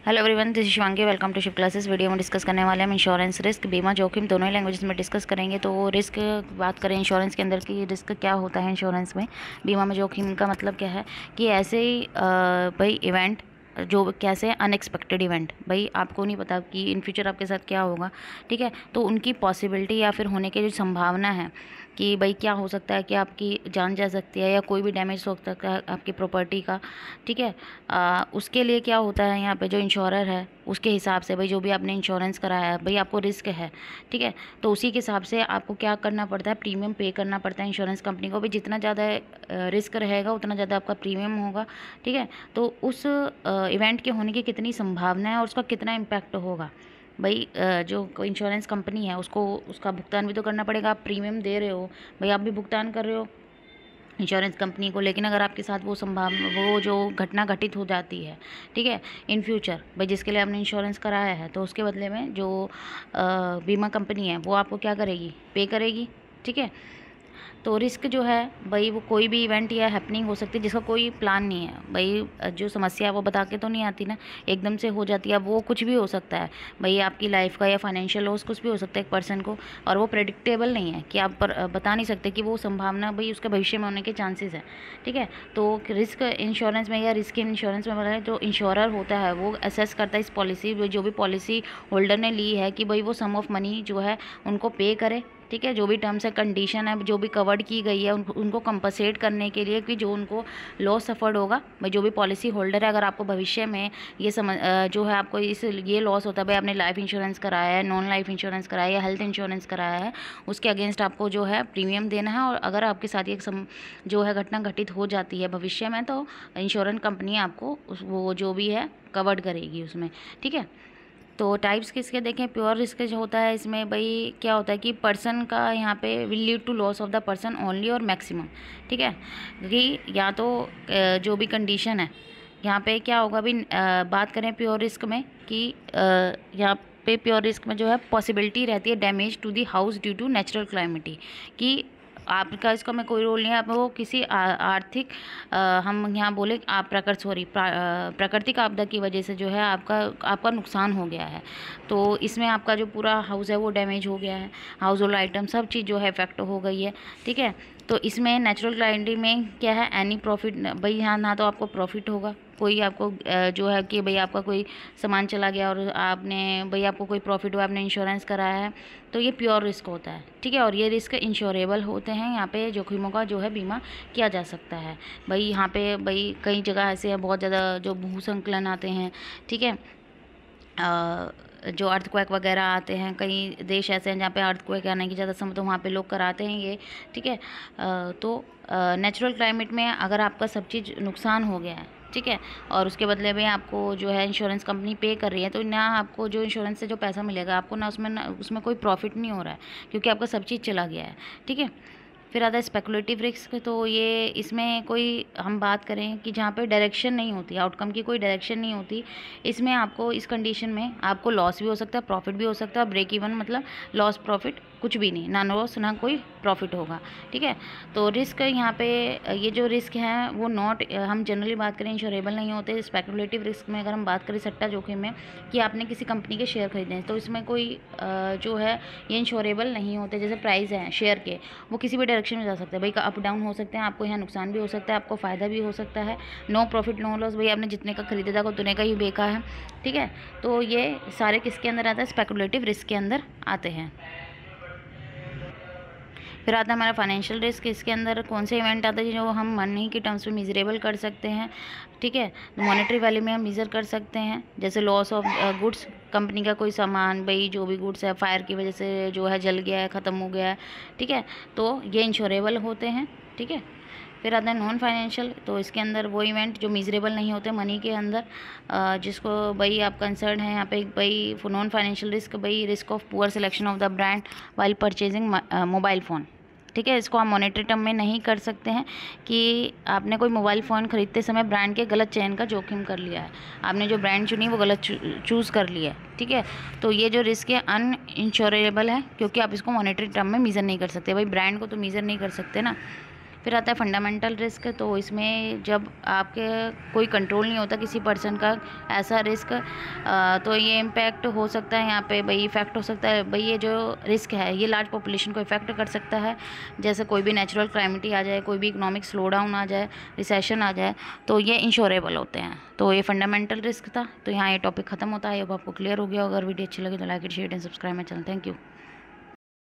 Hello everyone, this is Shivangi. Welcome to Shiv classes. Video में discuss करने वाले हम इंश्योरेंस रिस्क, बीमा जोखिम दोनों ही लैंग्वेजेस में डिस्कस करेंगे। तो रिस्क बात करें इंश्योरेंस के अंदर कि रिस्क क्या होता है इंश्योरेंस में। बीमा में जोखिम का मतलब क्या है कि ऐसे ही भाई इवेंट जो कैसे अनएक्सपेक्टेड इवेंट, भाई आपको नहीं पता कि इन फ्यूचर आपके साथ क्या होगा, ठीक है। तो उनकी पॉसिबिलिटी या फिर होने की जो संभावना है कि भाई क्या हो सकता है कि आपकी जान जा सकती है या कोई भी डैमेज हो सकता है आपकी प्रॉपर्टी का, ठीक है। उसके लिए क्या होता है यहाँ पे जो इंश्योरर है उसके हिसाब से, भाई जो भी आपने इंश्योरेंस कराया है, भाई आपको रिस्क है, ठीक है। तो उसी के हिसाब से आपको क्या करना पड़ता है, प्रीमियम पे करना पड़ता है इंश्योरेंस कंपनी को। भाई जितना ज़्यादा रिस्क रहेगा उतना ज़्यादा आपका प्रीमियम होगा, ठीक है। तो उस इवेंट के होने की कितनी संभावना है और उसका कितना इम्पैक्ट होगा, भाई जो इंश्योरेंस कंपनी है उसको उसका भुगतान भी तो करना पड़ेगा। आप प्रीमियम दे रहे हो, भाई आप भी भुगतान कर रहे हो इंश्योरेंस कंपनी को, लेकिन अगर आपके साथ वो जो घटना घटित हो जाती है, ठीक है, इन फ्यूचर, भाई जिसके लिए आपने इंश्योरेंस कराया है, तो उसके बदले में जो बीमा कंपनी है वो आपको क्या करेगी, पे करेगी, ठीक है। तो रिस्क जो है भाई वो कोई भी इवेंट या हैपनिंग हो सकती है जिसका कोई प्लान नहीं है। भाई जो समस्या है वो बता के तो नहीं आती ना, एकदम से हो जाती है। अब वो कुछ भी हो सकता है, भाई आपकी लाइफ का या फाइनेंशियल लॉस कुछ भी हो सकता है एक पर्सन को, और वो प्रेडिक्टेबल नहीं है कि आप बता नहीं सकते कि वो संभावना भाई उसके भविष्य में होने के चांसेस है, ठीक है। तो रिस्क इंश्योरेंस में या रिस्क इंश्योरेंस में मतलब जो इंश्योरर होता है वो असेस करता है इस पॉलिसी, जो भी पॉलिसी होल्डर ने ली है, कि भाई वो सम ऑफ मनी जो है उनको पे करे, ठीक है। जो भी टर्म्स एंड कंडीशन है जो भी कवर्ड की गई है उनको कंपनसेट करने के लिए कि जो उनको लॉस सफर्ड होगा, भाई जो भी पॉलिसी होल्डर है, अगर आपको भविष्य में ये जो है आपको ये लॉस होता है, भाई आपने लाइफ इंश्योरेंस कराया है, नॉन लाइफ इंश्योरेंस कराया है या हेल्थ इंश्योरेंस कराया है, उसके अगेंस्ट आपको जो है प्रीमियम देना है। और अगर आपके साथ ये जो है घटना घटित हो जाती है भविष्य में, तो इंश्योरेंस कंपनी आपको वो जो भी है कवर्ड करेगी उसमें, ठीक है। तो टाइप्स किसके देखें, प्योर रिस्क जो होता है इसमें भाई क्या होता है कि पर्सन का यहाँ पे will lead to loss of the person only और मैक्सिमम, ठीक है। कि या तो जो भी कंडीशन है यहाँ पे क्या होगा भी, बात करें प्योर रिस्क में कि यहाँ पे प्योर रिस्क में जो है पॉसिबिलिटी रहती है damage to the house due to natural calamity, कि आपका इसका में कोई रोल नहीं है, आप वो किसी आर्थिक हम यहाँ बोले आप प्राकृतिक आपदा की वजह से जो है आपका नुकसान हो गया है। तो इसमें आपका जो पूरा हाउस है वो डैमेज हो गया है, हाउस होल्ड आइटम सब चीज़ जो है इफेक्ट हो गई है, ठीक है। तो इसमें नेचुरल क्लाइमिटी में क्या है, एनी प्रॉफिट, भाई यहाँ ना तो आपको प्रॉफिट होगा कोई, आपको जो है कि भाई आपका कोई सामान चला गया और आपने भाई आपको कोई प्रॉफिट हुआ, आपने इंश्योरेंस कराया है, तो ये प्योर रिस्क होता है, ठीक है। और ये रिस्क इंश्योरेबल होते हैं, यहाँ पे जोखिमों का जो है बीमा किया जा सकता है। भाई यहाँ पे भाई कई जगह ऐसे है बहुत ज़्यादा जो भूस्खलन आते हैं, ठीक है, जो अर्थक्वेक वगैरह आते हैं, कई देश ऐसे हैं जहाँ पे अर्थक्वेक आने की ज़्यादा समय, तो वहाँ पे लोग कराते हैं ये, ठीक है। तो नेचुरल क्लाइमेट में अगर आपका सब चीज़ नुकसान हो गया है, ठीक है, और उसके बदले में आपको जो है इंश्योरेंस कंपनी पे कर रही है, तो ना आपको जो इंश्योरेंस से जो पैसा मिलेगा आपको ना उसमें कोई प्रॉफिट नहीं हो रहा है, क्योंकि आपका सब चीज़ चला गया है, ठीक है। फिर आता है स्पेकुलेटिव रिस्क। तो ये इसमें कोई हम बात करें कि जहाँ पे डायरेक्शन नहीं होती, आउटकम की कोई डायरेक्शन नहीं होती, इसमें आपको इस कंडीशन में आपको लॉस भी हो सकता है, प्रॉफिट भी हो सकता है। ब्रेक इवन मतलब लॉस प्रॉफिट कुछ भी नहीं, ना लॉस ना कोई प्रॉफिट होगा, ठीक है। तो रिस्क यहाँ पे ये जो रिस्क हैं वो हम जनरली बात करें इंश्योरेबल नहीं होते। स्पेकुलेटिव रिस्क में अगर हम बात करें सट्टा जोखिम में, कि आपने किसी कंपनी के शेयर खरीदे हैं, तो इसमें कोई जो है ये इंश्योरेबल नहीं होते। जैसे प्राइस है शेयर के, वो किसी भी डायरेक्शन में जा सकते हैं, भाई अप डाउन हो सकते हैं, आपको यहाँ नुकसान भी हो सकता है, आपको फ़ायदा भी हो सकता है। नो प्रॉफिट नो लॉस, भाई आपने जितने का खरीदा था उतने का ही बेचा है, ठीक है। तो ये सारे किसके अंदर आता है, स्पेकुलेटिव रिस्क के अंदर आते हैं। फिर आता है हमारा फाइनेंशियल रिस्क। इसके अंदर कौन से इवेंट आता है जो हम मनी की टर्म्स में मिजरेबल कर सकते हैं, ठीक है। मॉनेटरी वैल्यू में हम मेज़र कर सकते हैं, जैसे लॉस ऑफ गुड्स, कंपनी का कोई सामान, भाई जो भी गुड्स है फायर की वजह से जो है जल गया है, ख़त्म हो गया है, ठीक है, तो ये इंश्योरेबल होते हैं, ठीक है। फिर आता है नॉन फाइनेंशियल। तो इसके अंदर वो इवेंट जो मिजरेबल नहीं होते मनी के अंदर, जिसको भाई आप कंसर्न है यहाँ पे, भाई नॉन फाइनेंशियल रिस्क, भाई risk of poor selection of the brand while purchasing mobile phone, ठीक है। इसको हम मॉनेटरी टर्म में नहीं कर सकते हैं कि आपने कोई मोबाइल फ़ोन खरीदते समय ब्रांड के गलत चयन का जोखिम कर लिया है, आपने जो ब्रांड चुनी वो गलत चूज़ कर लिया है, ठीक है। तो ये जो रिस्क है अन इंश्योरेबल है, क्योंकि आप इसको मॉनेटरी टर्म में मीज़र नहीं कर सकते, भाई ब्रांड को तो मीज़र नहीं कर सकते ना, फिर आता है फंडामेंटल रिस्क। तो इसमें जब आपके कोई कंट्रोल नहीं होता किसी पर्सन का, ऐसा रिस्क, तो ये इम्पैक्ट हो सकता है यहाँ पे भाई, इफेक्ट हो सकता है भाई, ये जो रिस्क है ये लार्ज पॉपुलेशन को इफेक्ट कर सकता है। जैसे कोई भी नेचुरल कैलेमिटी आ जाए, कोई भी इकोनॉमिक स्लो डाउन आ जाए, रिसेशन आ जाए, तो ये इंश्योरेबल होते हैं। तो ये फंडामेंटल रिस्क था। तो यहाँ ये टॉपिक खत्म होता है। अब आपको क्लियर हो गया। अगर वीडियो अच्छी लगे तो like share and subscribe my channel. Thank you.